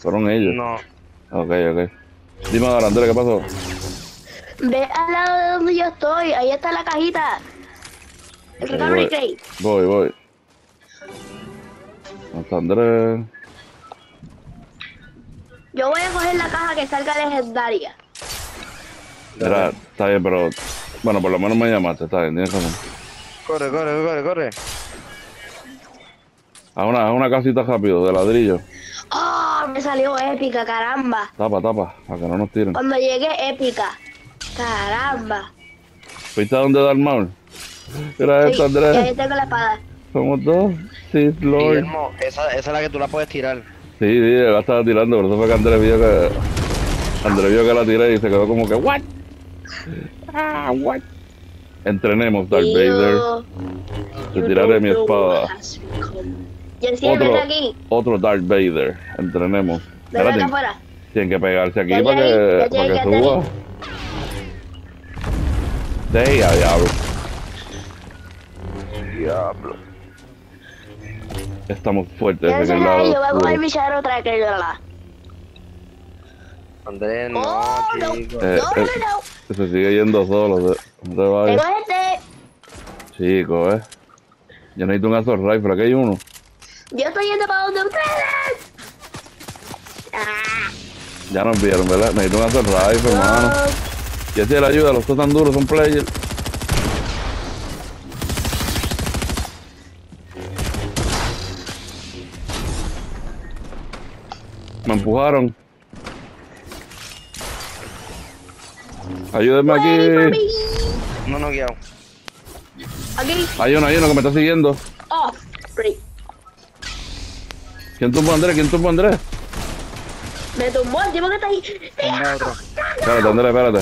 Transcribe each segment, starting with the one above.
Fueron ellos. No. Ok. Dime ahora, Andrés, ¿qué pasó? Ve al lado de donde yo estoy, ahí está la cajita. El recovery crate. Voy. ¿Dónde está Andrés? Yo voy a coger la caja que salga legendaria. Mira, está bien, pero... Bueno, por lo menos me llamaste, está bien, tienes razón. Corre. A una casita rápido, de ladrillo. ¡Oh! Me salió épica, caramba. Tapa, para que no nos tiren. Cuando llegué, épica. Caramba. ¿Viste a dónde da el Maul? Mira esto, Y Andrés. ahí tengo la espada. Somos dos. Sí, Lord. Guillermo, esa es la que tú la puedes tirar. Sí, la estaba tirando, por eso fue que Andrés vio que la tiré y se quedó como que, ¿what? What? Entrenemos, Darth Vader. Te tiraré mi espada. Y el cielo, ven aquí. Otro Darth Vader. Entrenemos. Ven acá afuera. Tienen que pegarse aquí Ya para llegué, que ya llegué, suba. Diablo. Estamos fuertes en el lado Yo voy a oscuro. coger mi Shadow Tracker, ¿verdad? Andrés, no, Oh, no. chico. No. Se sigue yendo solo. No te vayas. Tengo este. Chico, yo necesito un assault rifle, aquí hay uno. Yo estoy yendo para donde ustedes. Ya nos vieron, ¿verdad? Necesito un assault rifle, hermano. Y ese la ayuda, los dos tan duros, son players. Me empujaron. Ayúdenme aquí. No, guiado. Aquí. Hay uno que me está siguiendo. Oh, free. ¿Quién tumbó a Andrés? Me tumbó el tipo que está ahí. Tumba otro. Espérate, Andrés, espérate.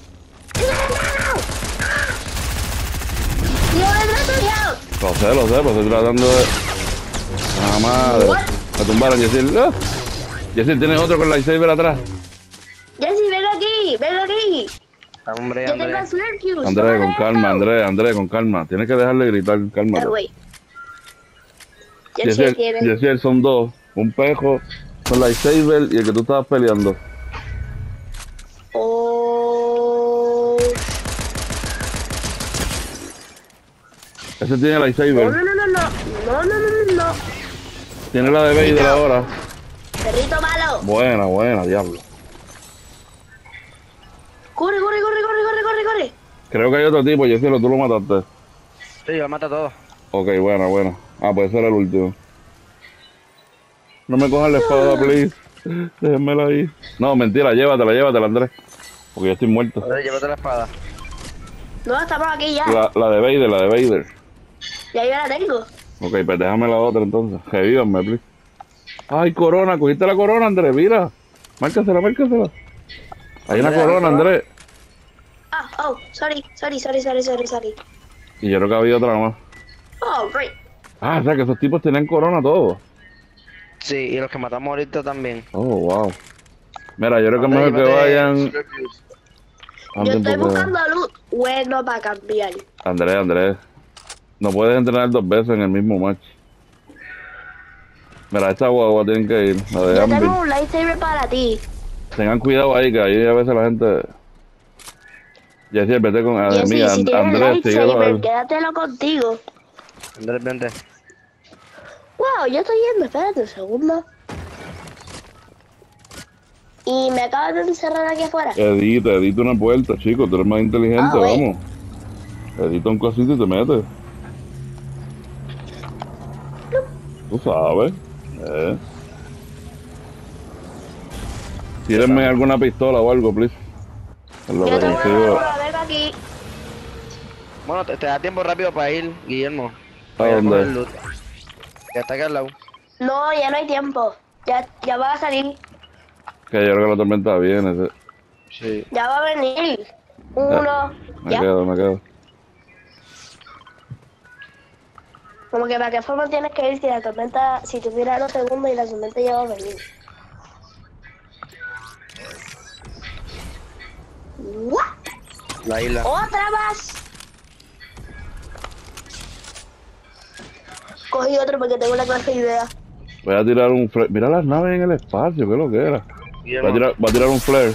Tío, detrás tuyo. Lo sé, pero estoy tratando de... ¡Ah, madre! Me tumbaron, Yesil. Yesil, tienes otro con la lightsaber atrás. Jesse, ven aquí. Hombre, Yo tengo Andrés. Flare Fuse. Andrés, con calma, Andrés, con calma. Tienes que dejarle gritar, calma. Jesse tiene. Yesil, son dos. Un pejo con lightsaber y el que tú estabas peleando. Oh. Ese tiene lightsaber. No. Tiene la de Vader ahora. Perrito malo. Buena, diablo. Corre. Creo que hay otro tipo, Yesil, tú lo mataste. Sí, lo mata a todos. Ok, buena. Pues ese era el último. No me cojan la espada, please. Déjenmela ahí. No, mentira, llévatela, Andrés. Porque yo estoy muerto. Andrés, llévate la espada. No, estamos aquí ya. La de Vader. Ya yo la tengo. Ok, pues déjame la otra entonces. Revívanme, please. Ay, corona, cogiste la corona, Andrés, mira. Márcasela. Hay una corona, Andrés. Sorry. Y yo creo que había otra más. Oh, great. O sea que esos tipos tenían corona todos. Sí, y los que matamos ahorita también. Oh, wow. Mira, yo creo que es Andrés, mejor que llévate vayan... el Flare Fuse. Yo estoy buscando loot bueno para cambiar. Andrés. No puedes entrenar dos veces en el mismo match. Mira, esta guagua tienen que ir. La de Yo Ambi. tengo un lightsaber para ti. Tengan cuidado ahí, que ahí a veces la gente... Jessy, vete con... Jesse, si tienes Andrés, síguelo a lightsaber, él. quédatelo contigo. Andrés, vente. Wow, yo estoy yendo, espérate un segundo. Y me acabas de encerrar aquí afuera. Edita una puerta, chico. Tú eres más inteligente, vamos. Edita un cosito y te metes. Tú sabes. Tírenme alguna pistola o algo, please. Es lo Yo que te voy a consigo. dar una verga aquí. Bueno, te da tiempo rápido para ir, Guillermo. ¿A Para ir dónde? coger loot. Ya está aquí al lado. No, ya no hay tiempo. Ya va a salir. Que yo creo que la tormenta viene. Sí. Ya va a venir. Uno. Me Ya. quedo. Como que para qué forma tienes que ir si la tormenta, si tú miras los segundos y la tormenta ya va a venir. ¿What? La isla. ¡Otra más! Cogí otro porque tengo una clase de idea. Voy a tirar un flare. Mira las naves en el espacio, ¿qué es lo que era? Y Voy a tirar un flare.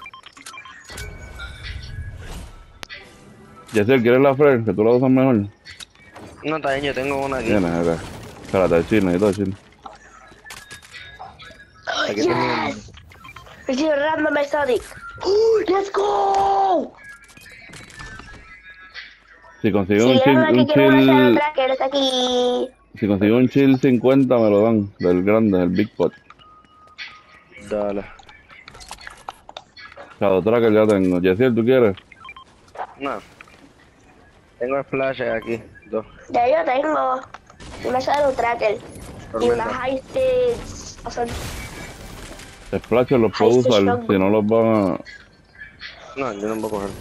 Yesiel, ¿quieres la flare? Que tú la usas mejor. No, está bien, yo tengo una aquí. Tienes acá. Espérate, chino, necesito chino. Aquí tengo una. Yes! Receive random exotic. Let's go! Si consigo Si un eres chill, la que un quiere un Shadow chill, Tracker, está aquí. si consigo un chill 50 me lo dan, del grande, el Big Pot. Dale. Shadow Tracker ya tengo. Yesiel, ¿tú quieres? No. Tengo el flash aquí. Dos. Ya yo tengo una Shadow Tracker y una Tormenta. High Stage. O sea, Splasher los puedo Ay, este usar, shotgun. si no los van a... No, yo no puedo coger.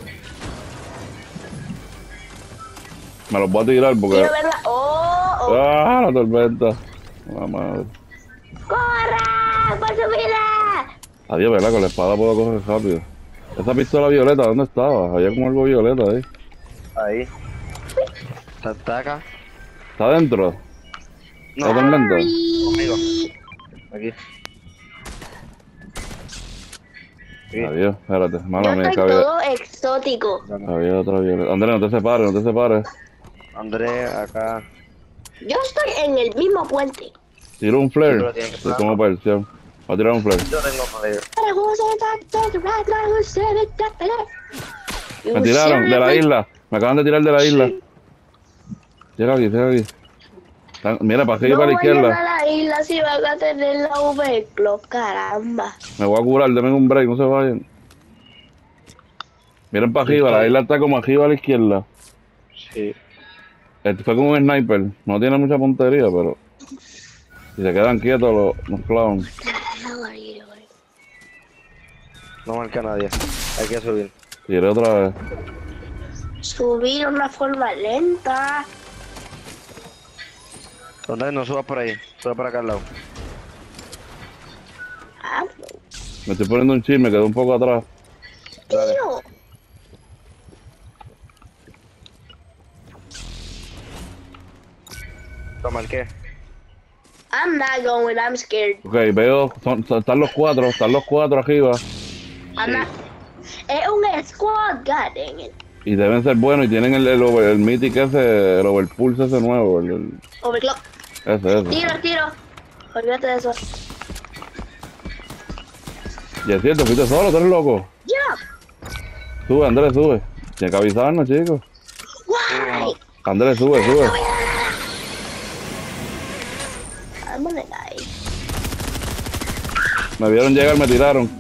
Me los voy a tirar porque... quiero verla. ¡Oh! ¡Ah, la tormenta! La madre. ¡Corra! ¡Por su vida! Adiós, ¿verdad? Con la espada puedo coger rápido. Esa pistola violeta, ¿dónde estaba? Había como algo violeta ahí. Ahí. Está acá. ¿Está adentro? No, ¿La tormenta? conmigo. Aquí. Aquí. Adiós, espérate. Mala Yo mía, que estoy había, todo exótico. había otra violeta. Andrés, no te separes, no te separes. André, acá. Yo estoy en el mismo puente. Tiro un Sí, pero flare. tiene que Soy como versión. Voy a tirar un flare. Yo tengo poder. Me tiraron de la isla. Me acaban de tirar de la isla. Llega aquí, llega aquí. Mira, para arriba y No para la vayan izquierda. a la isla si van a tener la overclock, caramba. Me voy a curar, denme un break, no se vayan. Miren para arriba, la isla está como arriba a la izquierda. Sí. Este fue como un sniper. No tiene mucha puntería, pero... Si se quedan quietos, nos clavan. No marca a nadie. Hay que subir. Tiré otra vez. Subir una forma lenta. Andrés, no subas por ahí. Suba por acá al lado. Ah, Me estoy poniendo un chip, me quedé un poco atrás. Dale. tío. Lo marqué. I'm not going, I'm scared. Ok, veo, están los cuatro arriba. I'm not... Es un squad, god dang it. Y deben ser buenos y tienen el Mythic ese, el Overpulse ese nuevo. Overclock. Ese. Tiro. Olvídate de eso. Y es cierto, fuiste solo, tú eres loco. Yeah. Sube, Andrés, sube. Tienes que avisarnos, chicos. Why? Andrés, sube. I'm gonna die. Me vieron llegar, me tiraron.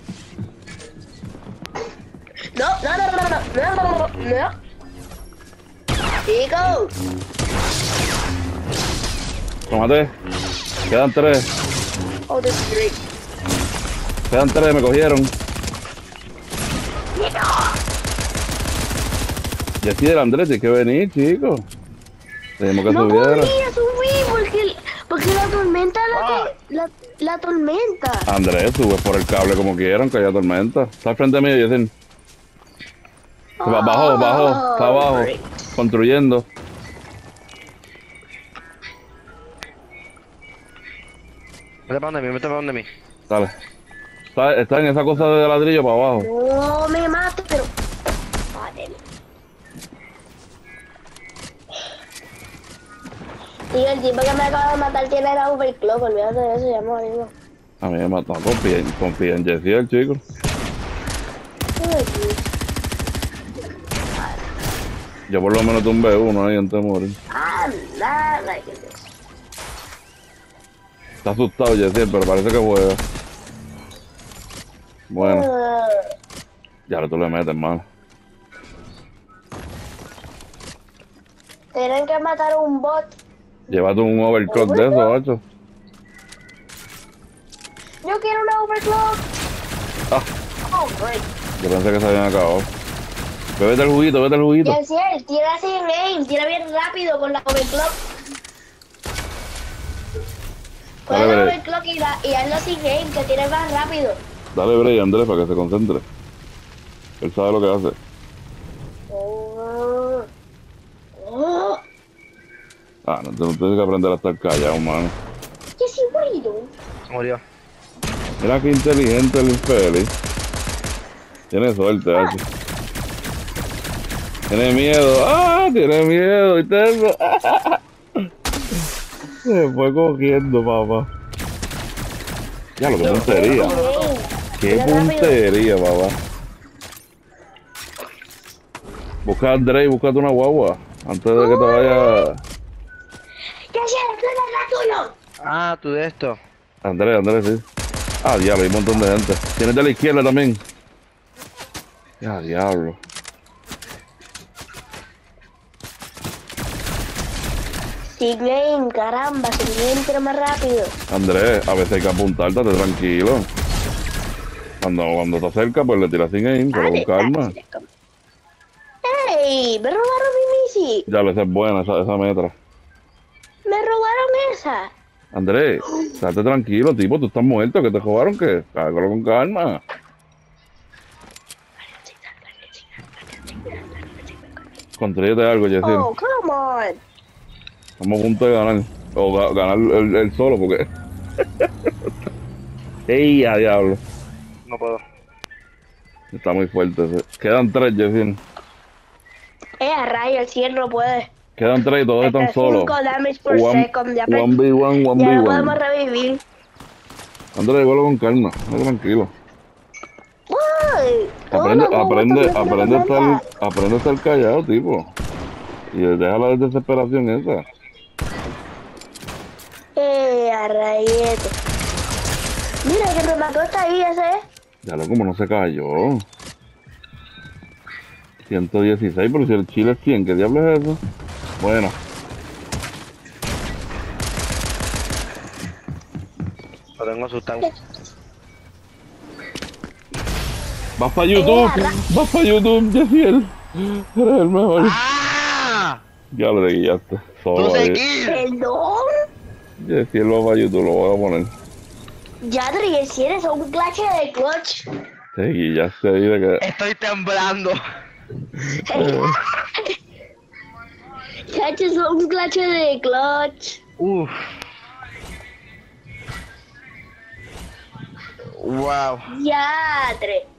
No. Chicos. Tómate. Quedan tres. Oh, this is great. Quedan tres, me cogieron. Y así del Andrés, tienes que venir, chicos. Tenemos que No subiera. podía subir porque la tormenta la tormenta. Andrés, sube por el cable como quieran, que haya tormenta. Está al frente mío, Yacine. Abajo, está abajo. Great. Construyendo. Vete para donde mí. Dale. Está en esa cosa de ladrillo para abajo. No me mato, pero... Vale. Tío, el tipo que me acaba de matar tiene la overclock, olvídate de eso, ya me morimos. A mí me mató. Confía en Jessiel, chicos. Yo por lo menos tumbé uno ahí antes de morir. I'm not like this. Está asustado Jessiel, pero parece que juega. Bueno, ya ahora tú le metes, hermano. Tienen que matar a un bot. Llévate un overclock de eso, macho. Yo quiero una overclock. Ah, Oh, great. yo pensé que se habían acabado. Bébete el juguito. Yesiel, tira sin aim, tira bien rápido con la overclock. Con Dale, la Bre. overclock y hazlo sin aim, que tire más rápido. Dale break, Andrés, para que se concentre. Él sabe lo que hace. Oh. Ah, no tienes que aprender a estar callado, mano. Jesse, what Murió. Mira qué inteligente el infeliz. Tiene suerte, H. Tiene miedo. ¡Ah! Tiene miedo. ¿Viste eso? Se fue cogiendo, papá. Ya lo que puntería. Qué puntería, papá. Busca a André y búscate una guagua. Antes de que te vaya. ¿Qué haces? ¿Tú eres tuyo? Ah, tú de esto. André, sí. Ah, diablo, hay un montón de gente. Tienes de la izquierda también. Ya, diablo. Sí, Glenn, caramba, si Glenn pero más rápido. André, a veces hay que apuntarte, tranquilo. Cuando te acercas, pues le tiras sin aim, pero con calma. ¡Ey! Me robaron mi misi. Ya, esa es buena, esa metra. Me robaron esa. André, estate tranquilo, tipo, tú estás muerto, que te robaron, que hágalo con calma. Construyete algo, Jessy. Oh, come on. Estamos a punto de ganar. O ganar el solo, porque. ¡Ey, a diablo! No puedo. Está muy fuerte ese. Quedan 3, Jessy. A rayo, el 100 no puede. Quedan 3 y todos están solos. 5 damage per second. Ya, 1v1, ya lo podemos 1v1. revivir. André, igual con calma, no tranquilo. Uy, Aprende a estar callado, tipo. Y deja la desesperación esa. A rayete. Mira que me mató esta ahí, ese es. Ya lo como no se cayó. 116, pero si el chile es 100, ¿qué diablo es eso? Bueno. Lo tengo asustado. Vas para YouTube, Jessiel. Eres el mejor. ¡Ah! Ya lo guillaste. Solo ¡No sé ahí. qué! Perdón. Jessiel va para YouTube, lo voy a poner. Ya, Dries, si eres un clase de clutch. Te guillaste ahí de que. Estoy temblando. Chacho, es un clase de clutch. Uf. Wow. Ya, Dries.